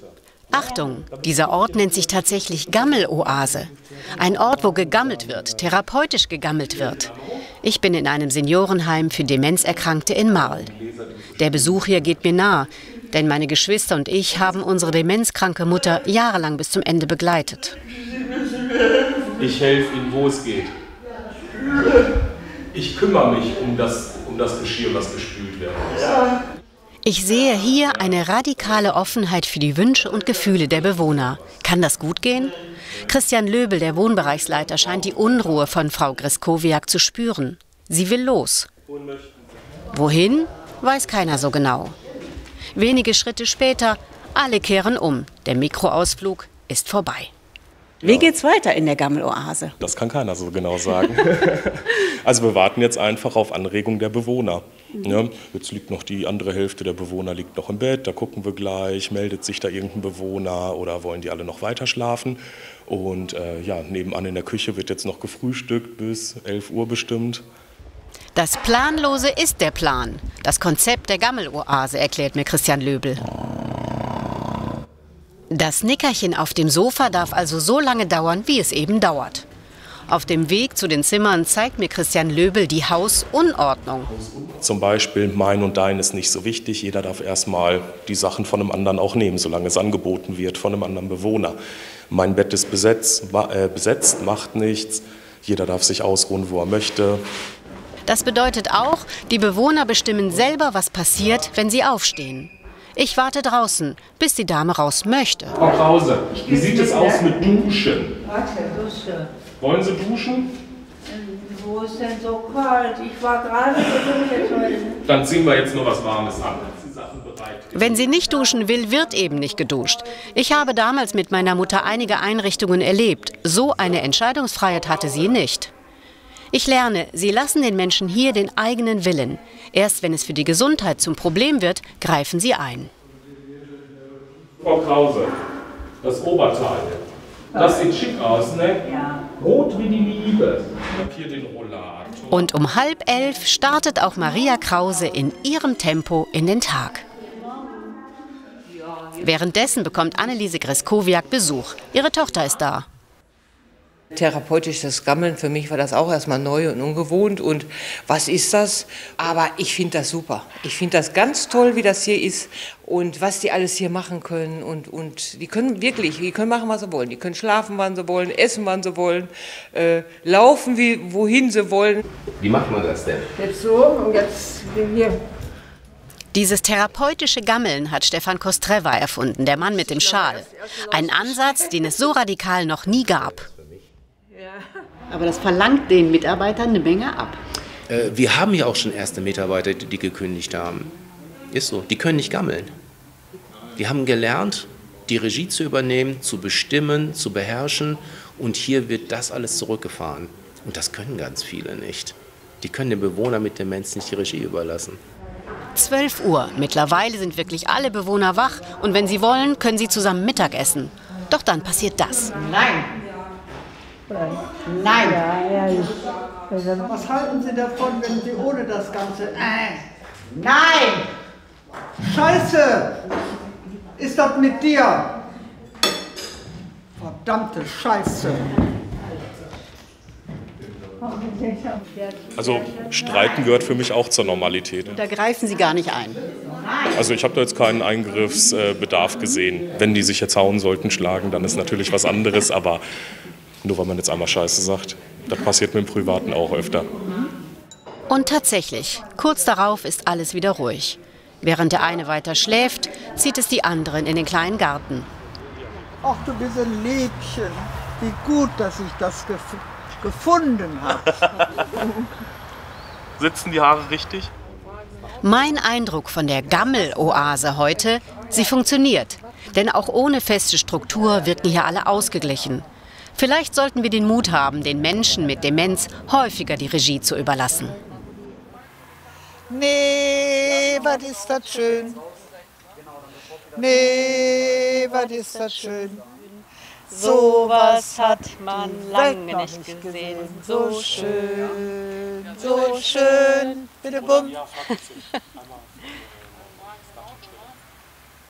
Achtung, dieser Ort nennt sich tatsächlich Gammeloase. Ein Ort, wo gegammelt wird, therapeutisch gegammelt wird. Ich bin in einem Seniorenheim für Demenzerkrankte in Marl. Der Besuch hier geht mir nah, denn meine Geschwister und ich haben unsere demenzkranke Mutter jahrelang bis zum Ende begleitet. Ich helfe Ihnen, wo es geht. Ich kümmere mich um das Geschirr, was gespült werden muss. Ich sehe hier eine radikale Offenheit für die Wünsche und Gefühle der Bewohner. Kann das gut gehen? Christian Löbel, der Wohnbereichsleiter, scheint die Unruhe von Frau Greskowiak zu spüren. Sie will los. Wohin? Weiß keiner so genau. Wenige Schritte später, alle kehren um. Der Mikroausflug ist vorbei. Wie geht's weiter in der Gammeloase? Das kann keiner so genau sagen. Also wir warten jetzt einfach auf Anregung der Bewohner. Ja, jetzt liegt noch die andere Hälfte der Bewohner liegt noch im Bett, da gucken wir gleich, meldet sich da irgendein Bewohner oder wollen die alle noch weiter schlafen. Und ja, nebenan in der Küche wird jetzt noch gefrühstückt bis 11 Uhr bestimmt. Das Planlose ist der Plan. Das Konzept der Gammeloase, erklärt mir Christian Löbel. Das Nickerchen auf dem Sofa darf also so lange dauern, wie es eben dauert. Auf dem Weg zu den Zimmern zeigt mir Christian Löbel die Hausunordnung. Zum Beispiel, mein und dein ist nicht so wichtig. Jeder darf erstmal die Sachen von einem anderen auch nehmen, solange es angeboten wird von einem anderen Bewohner. Mein Bett ist besetzt, macht nichts. Jeder darf sich ausruhen, wo er möchte. Das bedeutet auch, die Bewohner bestimmen selber, was passiert, wenn sie aufstehen. Ich warte draußen, bis die Dame raus möchte. Frau Krause, wie sieht es aus mit Duschen? Warte, Dusche. Wollen Sie duschen? Wo ist denn so kalt? Ich war gerade geduscht. Dann ziehen wir jetzt nur was Warmes an. Wenn sie nicht duschen will, wird eben nicht geduscht. Ich habe damals mit meiner Mutter einige Einrichtungen erlebt. So eine Entscheidungsfreiheit hatte sie nicht. Ich lerne, sie lassen den Menschen hier den eigenen Willen. Erst wenn es für die Gesundheit zum Problem wird, greifen sie ein. Frau Krause, das Oberteil, das sieht schick aus, ne? Ja. Rot wie die Liebe. Hier den Rollator. Und um 10:30 startet auch Maria Krause in ihrem Tempo in den Tag. Währenddessen bekommt Anneliese Greskowiak Besuch. Ihre Tochter ist da. Therapeutisches Gammeln, für mich war das auch erstmal neu und ungewohnt. Und was ist das? Aber ich finde das super. Ich finde das ganz toll, wie das hier ist und was die alles hier machen können. Und die können wirklich, die können machen, was sie wollen. Die können schlafen, wann sie wollen, essen, wann sie wollen, laufen, wohin sie wollen. Wie macht man das denn? Jetzt so und jetzt hier. Dieses therapeutische Gammeln hat Stefan Kostreva erfunden, der Mann mit dem Schal. Ein Ansatz, den es so radikal noch nie gab. Aber das verlangt den Mitarbeitern eine Menge ab. Wir haben ja auch schon erste Mitarbeiter, die gekündigt haben. Ist so, die können nicht gammeln. Die haben gelernt, die Regie zu übernehmen, zu bestimmen, zu beherrschen. Und hier wird das alles zurückgefahren. Und das können ganz viele nicht. Die können den Bewohnern mit Demenz nicht die Regie überlassen. 12 Uhr. Mittlerweile sind wirklich alle Bewohner wach. Und wenn sie wollen, können sie zusammen Mittag essen. Doch dann passiert das. Nein. Nein. Ja, ehrlich. Was halten Sie davon, wenn Sie ohne das Ganze... Nein! Scheiße! Ist das mit dir? Verdammte Scheiße! Also streiten gehört für mich auch zur Normalität. Da greifen Sie gar nicht ein. Also ich habe da jetzt keinen Eingriffsbedarf gesehen. Wenn die sich jetzt hauen sollten, schlagen, dann ist natürlich was anderes, aber nur weil man jetzt einmal Scheiße sagt, das passiert mir im Privaten auch öfter. Und tatsächlich, kurz darauf ist alles wieder ruhig. Während der eine weiter schläft, zieht es die anderen in den kleinen Garten. Ach, du bist ein Liebchen. Wie gut, dass ich das gefunden habe. Sitzen die Haare richtig? Mein Eindruck von der Gammeloase heute, sie funktioniert. Denn auch ohne feste Struktur wirken hier alle ausgeglichen. Vielleicht sollten wir den Mut haben, den Menschen mit Demenz häufiger die Regie zu überlassen. Nee, was ist das schön. Nee, was ist das schön. Sowas hat man lange nicht gesehen. So schön, so schön. Bitte bumm.